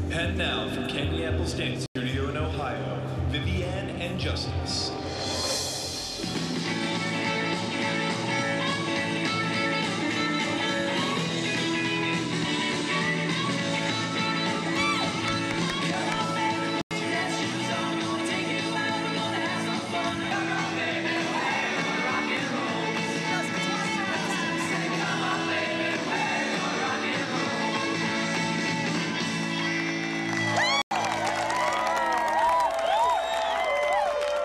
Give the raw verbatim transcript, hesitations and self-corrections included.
And now from Candy Apple's Dance Studio in Ohio, Vivi-Anne and Justice.